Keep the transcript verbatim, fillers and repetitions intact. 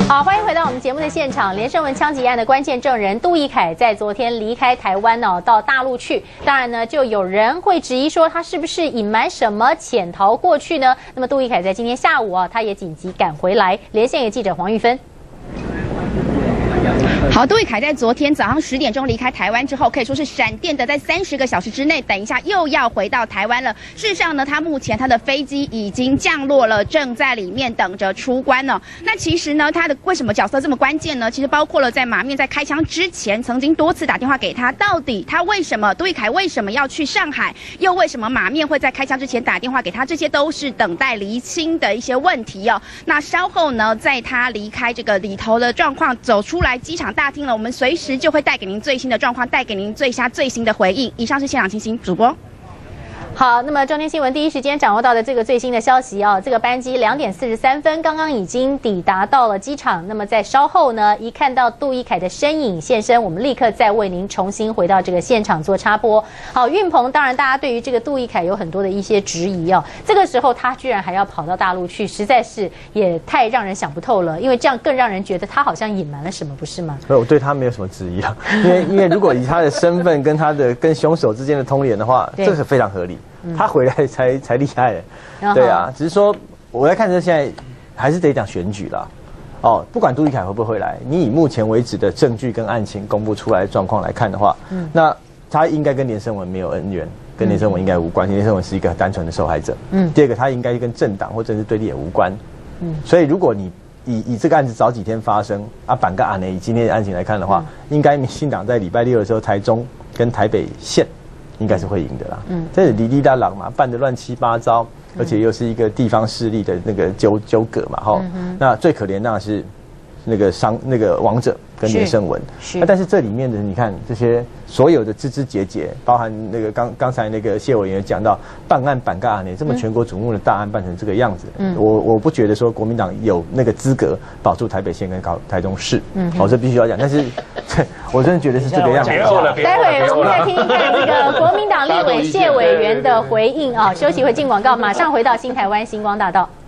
好，欢迎回到我们节目的现场。连胜文枪击案的关键证人杜奕凯在昨天离开台湾哦，到大陆去。当然呢，就有人会质疑说他是不是隐瞒什么潜逃过去呢？那么杜奕凯在今天下午啊，他也紧急赶回来。连线给记者黄玉芬。 好，杜奕凯在昨天早上十点钟离开台湾之后，可以说是闪电的，在三十个小时之内，等一下又要回到台湾了。事实上呢，他目前他的飞机已经降落了，正在里面等着出关呢。那其实呢，他的为什么角色这么关键呢？其实包括了在马面在开枪之前，曾经多次打电话给他，到底他为什么杜奕凯为什么要去上海，又为什么马面会在开枪之前打电话给他，这些都是等待厘清的一些问题哦。那稍后呢，在他离开这个里头的状况，走出来机场大厅了，我们随时就会带给您最新的状况，带给您最新最新的回应。以上是现场情形，主播。 好，那么中天新闻第一时间掌握到的这个最新的消息啊，这个班机两点四十三分刚刚已经抵达到了机场。那么在稍后呢，一看到杜奕凯的身影现身，我们立刻再为您重新回到这个现场做插播。好，运鹏，当然大家对于这个杜奕凯有很多的一些质疑哦。这个时候他居然还要跑到大陆去，实在是也太让人想不透了。因为这样更让人觉得他好像隐瞒了什么，不是吗？ 我对他没有什么质疑啊，因为因为如果以他的身份跟他的跟凶手之间的通联的话，这是非常合理。他回来才才厉害，对啊，只是说我在看这现在还是得讲选举啦。哦，不管杜奕凯会不会回来，你以目前为止的证据跟案情公布出来的状况来看的话，嗯，那他应该跟连胜文没有恩怨，跟连胜文应该无关，连胜文是一个单纯的受害者。嗯，第二个他应该跟政党或政治对立也无关。嗯，所以如果你以以这个案子早几天发生啊，板个案呢，以今天的案情来看的话，应该民进党在礼拜六的时候，台中跟台北县应该是会赢的啦，嗯，这是哩哩啦啦嘛，办得乱七八糟，而且又是一个地方势力的那个纠纠葛嘛，哈、嗯，那最可怜当然是那个伤那个亡者跟连胜文，是，但是这里面的你看这些所有的枝枝节节，包含那个刚刚才那个谢委员讲到办案板嘎呢，这么全国瞩目的大案办成这个样子，嗯，我我不觉得说国民党有那个资格保住台北县跟高台中市，嗯，哦，这必须要讲，但是我真的觉得是这个样子。 待会我们再听听看这个国民党立委谢委员的回应啊，休息会进广告，马上回到新台湾星光大道。